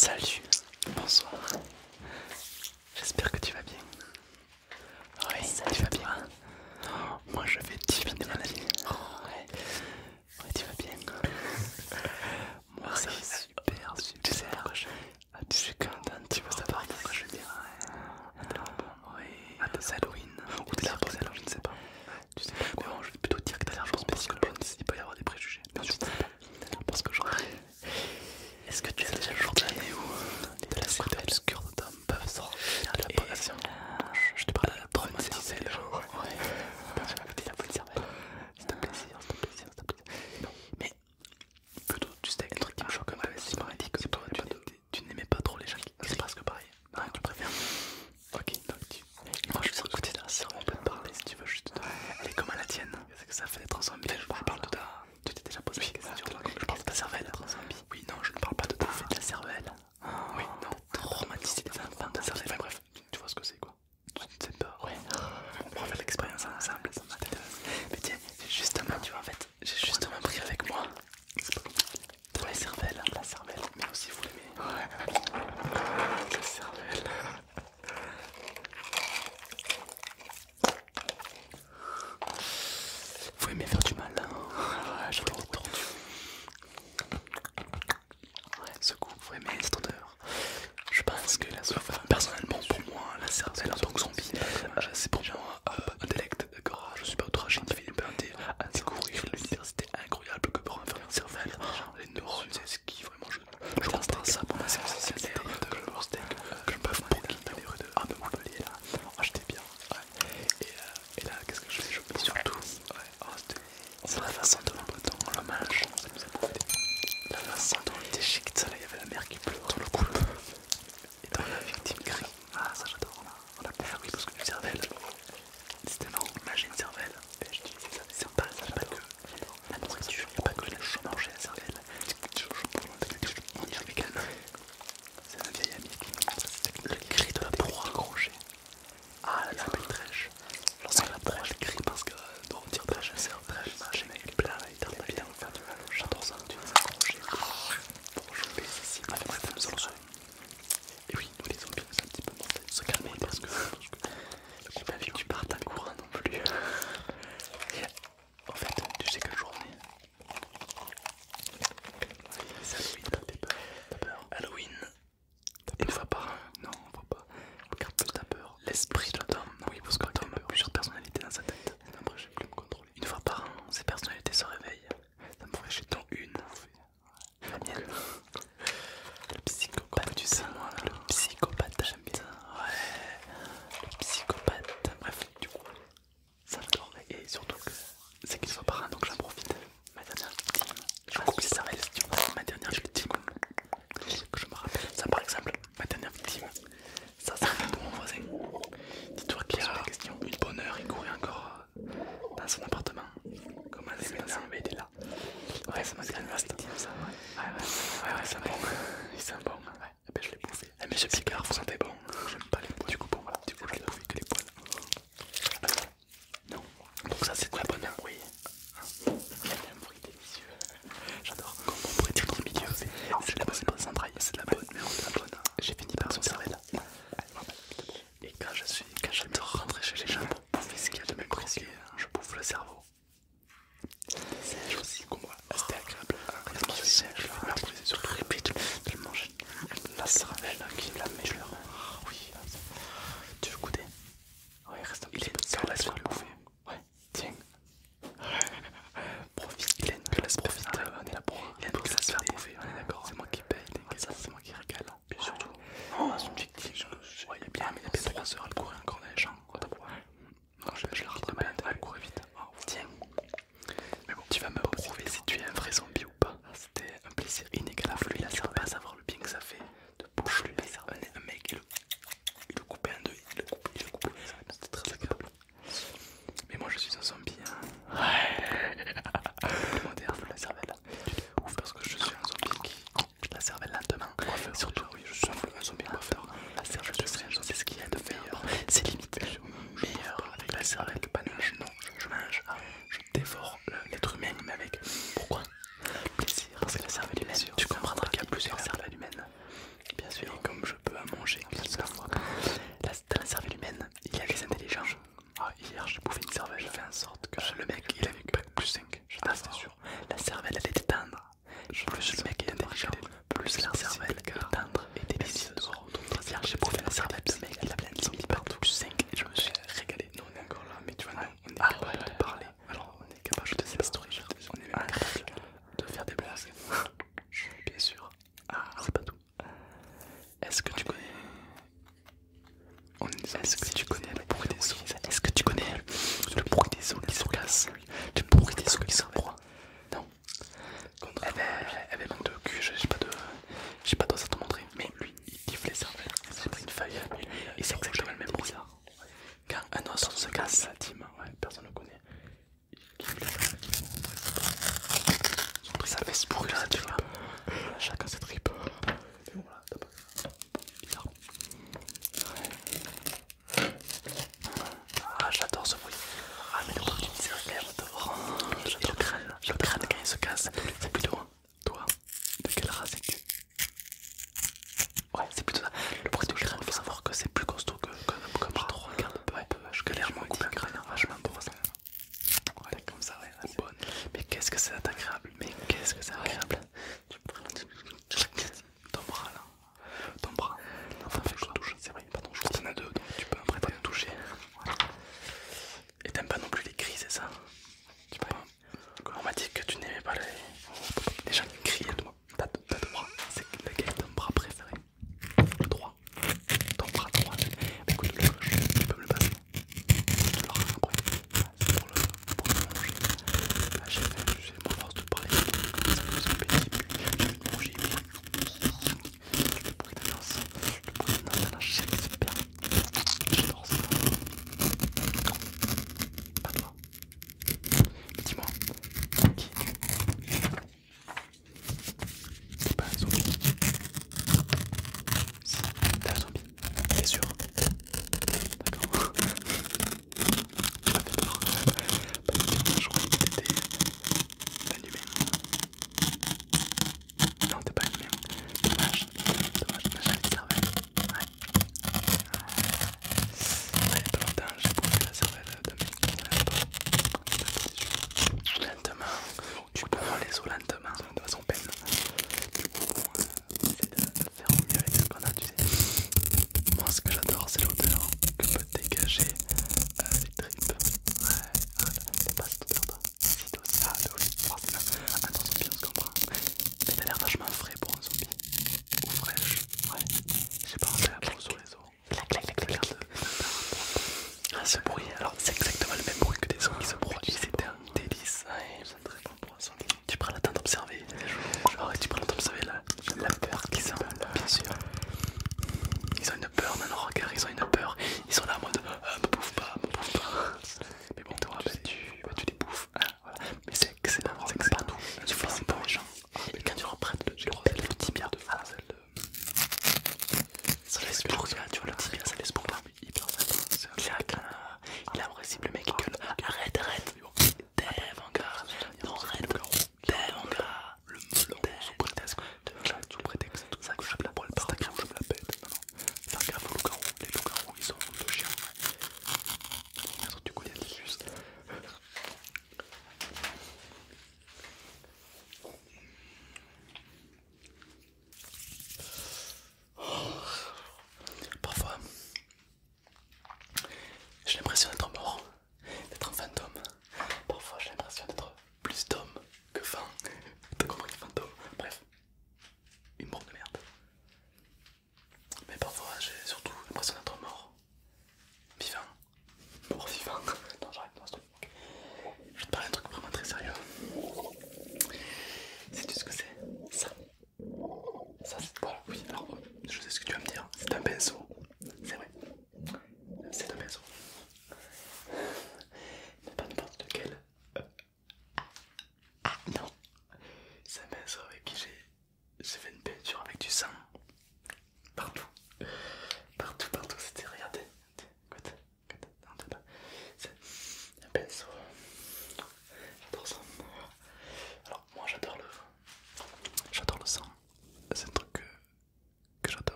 Salut, bonsoir. J'espère que tu vas bien. Oui, tu vas bien. Moi je vais divinement bien. Ouais, tu vas bien. Moi ça va super, super. Tu sais pourquoi je suis content, tu veux savoir pourquoi je vais bien. Oui, c'est Halloween. Ou t'es là pour Halloween, je ne sais pas. Tu sais pas quoi, je vais plutôt dire que t'as l'air bon parce que il peut y avoir des préjugés. Non, je ne sais pas. Parce qu'aujourd'hui, est-ce que tu as déjà le jour de l'année où de la côté obscur de Tom peuvent sortir de la position? Je te parle de la traumatisée le jour. Ouais, tu m'as fait la bonne cervelle. C'est un plaisir, c'est un plaisir, c'est un plaisir. Non, mais plutôt tu sais, un truc qui me choque un peu, c'est qu'on m'a dit que toi tu n'aimais pas trop les gens qui crient. C'est presque pareil. Non, tu préfères. Ok, donc moi je suis sur le côté de la sœur, on peut te parler si tu veux juste. Elle est comme à la tienne. Qu'est-ce que ça fait d'être un zombie? Je parle de ta. Tu t'es déjà posé la question. Je parle de ta cervelle. Être un zombie. Oui, non, je ne parle pas de ta. De la cervelle. Oui, non. Traumatiser les enfants de cervelle. Enfin, bref, tu vois ce que c'est quoi. Tu ne sais pas. Ouais. On va faire l'expérience ensemble. Mais tiens, justement, tu vois, en fait, j'ai justement pris avec moi. C'est pas compliqué. De la cervelle. La cervelle. Mais aussi, vous l'aimez. Ouais. La cervelle. Vous aimez faire du mal. Ouais, je l'ai tordu. Ouais, ce goût, vous aimez cette odeur. Je pense que la enfin, personnellement pour moi, la cervelle en tant que zombie, c'est pour moi un délect, d'accord. Je suis pas outragé ni Philippe à découvrir l'université incroyable que peut en faire une cervelle. Les neurones, c'est ce qui vraiment je comprends ça pour ma séance sociale de leur steak que je peux faire dans les rues de Montpellier là. Oh, j'étais bien. Ouais. Et là, qu'est-ce que je fais? Je me dis surtout, c'est la façon dont on le mange. La façon dont on déchiquette ça, là, il y avait la mère qui pleure dans le couple. Et dans la victime crie. Ah, ça j'adore. On a peur, oui, parce que du cervelle. C'était marrant, imagine une cervelle. Et je dis, c'est pas que la nourriture, il n'y a pas que la manger la cervelle. On y avait également. C'est un vieil ami qui m'a dit ça, c'était le cri de la proie accrochée. Ah, la cervelle trèche. Lorsque la proie elle crie parce que on tire de la cervelle, machin, elle est plein, il tarde bien de faire du mal. J'adore ça, tu les accrocher pour choper ces cibles. Ah, bref, nous allons. Et oui, nous les zombies, c'est un petit peu mortel. Se calmer parce que j'ai pas envie que tu partes à courant non plus. Et en fait, tu sais quelle journée? C'est Halloween, t'as peur? Halloween, une fois par an. Non, on voit pas. Regarde plus t'as peur. L'esprit de Tom. Oui, parce que Tom a plusieurs personnalités dans sa tête. Après, j'ai plus me contrôler. Une fois par an, ces personnalités se réveillent. Ça me ferait chez ton une. La mienne. Le psychopathe, tu sais, moi, le psychopathe, j'aime bien. Ouais, le psychopathe. Bref, du coup, ça j'adore. Et surtout que c'est qu'il soit par an, donc j'en profite. Ma dernière victime, je coupe les cervelles, ma dernière victime, que je me rappelle. Ça, par exemple, ma dernière victime, ça c'est pour mon voisin. Dis-toi qu'il y a une bonne heure, il courait encore dans son appartement. Comment elle est maintenant, mais il est là. Ouais, c'est ma dernière victime, ça. Ouais, c'est bon. C'est bon. Ouais, et ben je l'ai bouffé. Mais j'ai picard, vous sentez bon. J'aime pas les poils. Du coup, bon, voilà. Du coup, je l'ai bouffé que les poils. Non. Donc, ça, c'est de la bonne heure, oui. Il y a un bruit délicieux. J'adore. Comme on pourrait dire dans le milieu, c'est de la bonne entraille. C'est de la bonne merde, de la bonne. J'ai fini par son cervelle. Et quand j'adore rentrer chez les gens pour bouffer ce qu'il y a de plus précieux, je bouffe le cerveau. C'est aussi comme moi, c'était agréable. Je vais m'imposer surtout répète de le manger. La cervelle qui la meilleure. Oui, tu veux goûter? Ouais, reste un petit peu. Il est laisse le bouffer. Ouais, tiens. Profite, Hélène, je laisse profiter. On est là pour se faire bouffer, on est d'accord. C'est moi qui paye, ça c'est moi qui régale. Puis surtout, c'est une victime. Ouais, il y a bien 3 heures, elle courait encore dans les champs. Non, je la rattrape, elle courait vite. Tiens. Mais bon, tu vas me prouver si tu es un vrai zombie ou pas. C'était un plaisir inégalable. Lui, tu peux pas savoir le bien que ça fait de bouffer la cervelle.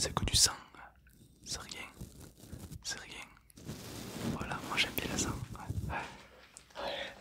c'est que du sang. C'est rien. C'est rien. Voilà, moi j'aime bien le sang. Ouais.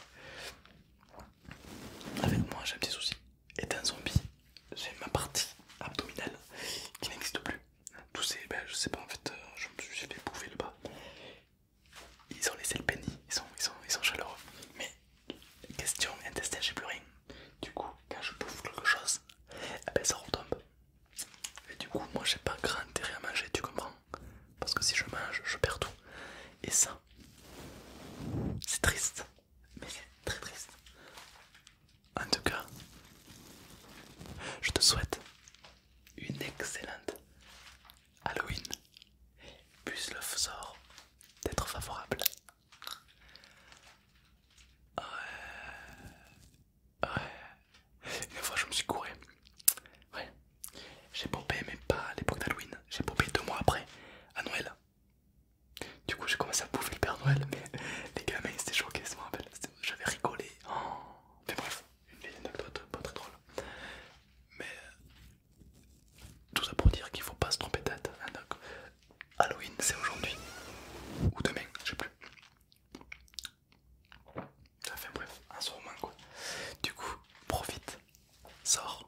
Avec moi j'ai un petit souci. Étant un zombie, j'ai ma partie abdominale qui n'existe plus. Tous ces, ben, je sais pas en fait, je me suis fait bouffer le bas. Ils ont laissé le pénis, ils sont chaleureux. Mais question intestin, j'ai plus rien. Du coup, quand je bouffe quelque chose, eh ben, ça retombe. Et du coup, moi j'ai pas grand intérêt à manger, tu comprends? Parce que si je mange, je perds tout. Et ça, c'est triste. Mais c'est très triste. En tout cas, je te souhaite une excellente Halloween. Puisse le sort d'être favorable. Ouais. Une fois je me suis couré. Ouais. J'ai popé mais pas à l'époque d'Halloween. J'ai popé 2 mois après, à Noël. Du coup j'ai commencé à bouffer le Père Noël, mais les gamins ils étaient choqués, je me rappelle. J'avais rigolé. Oh. Mais bref, une vieille anecdote pas très drôle. Mais tout ça pour dire qu'il faut pas se tromper de date. Hein, donc, Halloween c'est aujourd'hui. Ou demain, je sais plus. Enfin bref, un soir au moins quoi. Du coup, profite, sors.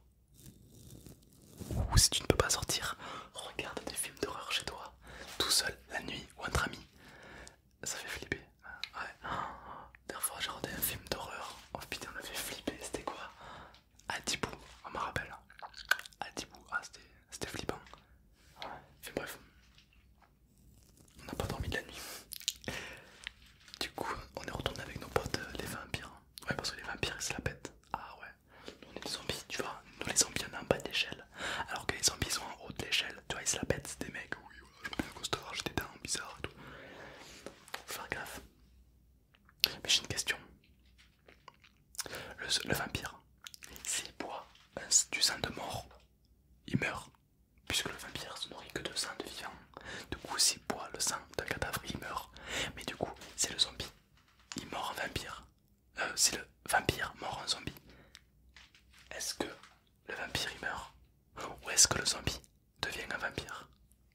Ou si tu ne peux pas sortir, regarde des films d'horreur chez toi, tout seul, la nuit ou entre amis. Ça fait flipper. Ouais. Dernière fois j'ai regardé un film d'horreur. Oh putain, on m'a fait flipper. C'était quoi? Adibou, on me rappelle. Adibou, ah c'était flippant. Enfin bref, on n'a pas dormi de la nuit. Du coup, on est retourné avec nos potes, les vampires. Ouais, parce que les vampires ils se la pètent. Ah ouais, nous on est des zombies, tu vois. Nous les zombies on est en bas de l'échelle. Alors que les zombies sont en haut de l'échelle. Tu vois, ils se la pètent, c'est des mecs. Oui, ouais, je me bien costard, j'ai des dents bizarres et tout. Faut faire gaffe. Mais j'ai une question. Le vampire, s'il boit du sang de mort, il meurt. Puisque le vampire se nourrit que de sang de vivant. Du coup, s'il boit le sang d'un cadavre, il meurt. Mais du coup, c'est le zombie. Il mord un vampire. Si le vampire mord un zombie, est-ce que le vampire il meurt? Ou est-ce que le zombie devient un vampire?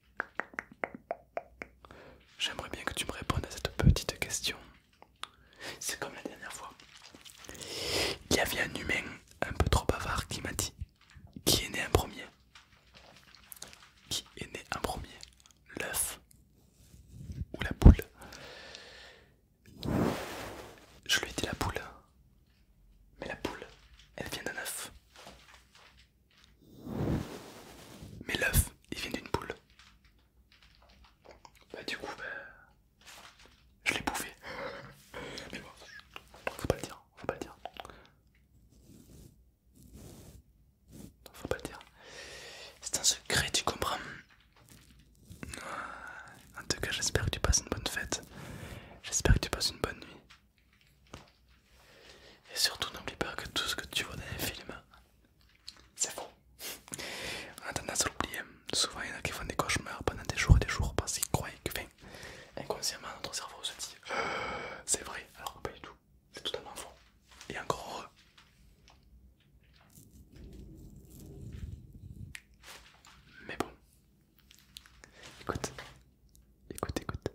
J'aimerais bien que tu me répondes à cette petite question. C'est comme la dernière fois. Il y avait un humain un peu trop bavard qui m'a dit qui est né en premier? Qui est né en premier? L'œuf ou la poule? Je lui ai dit la poule. Mais la poule, elle vient d'un œuf. Mais l'œuf, il vient d'une poule. Bah du coup, je l'ai bouffé. Mais bon, faut pas le dire, faut pas le dire. Faut pas le dire. C'est un secret, tu comprends. En tout cas, j'espère que tu passes une bonne fête. J'espère que tu passes une bonne nuit. Et surtout, n'oublie pas que tout ce que tu vois dans les films, c'est faux. On a tendance à l'oublier. Souvent, il y en a qui font des cauchemars pendant des jours et des jours parce qu'ils croient que, inconsciemment, notre cerveau se dit c'est vrai, alors que pas du tout. C'est totalement faux. Et encore heureux. Mais bon, écoute, écoute.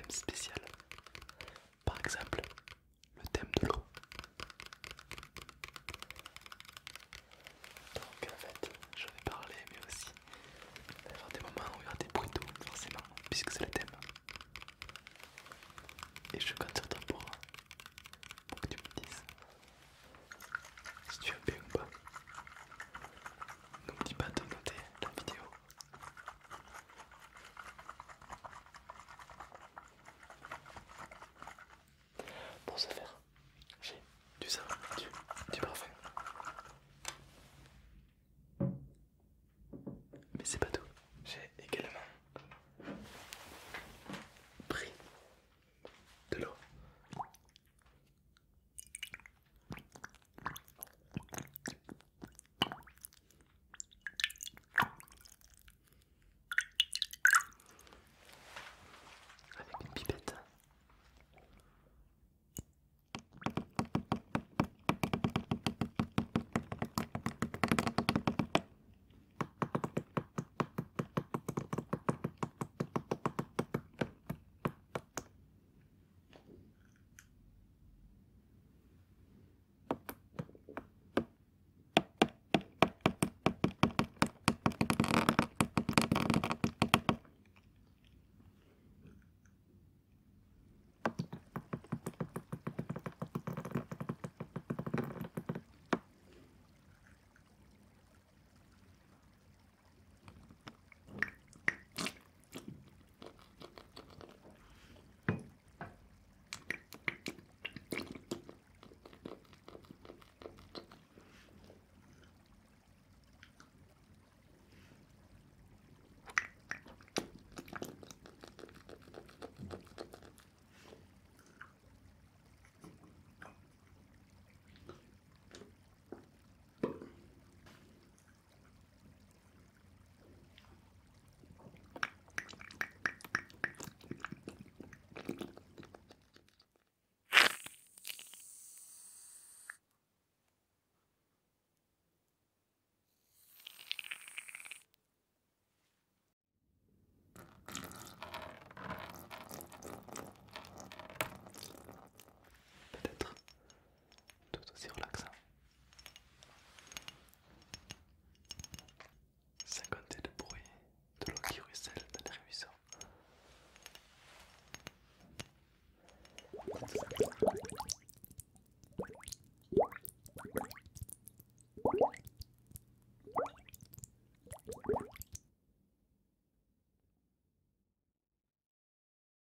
thème spécial. Par exemple, le thème de l'eau. Donc en fait, je vais parler, mais aussi il va y avoir des moments où il y aura des bruits d'eau, forcément, puisque c'est le thème. Et je compte sur toi pour que tu me dises si tu aimes bien ou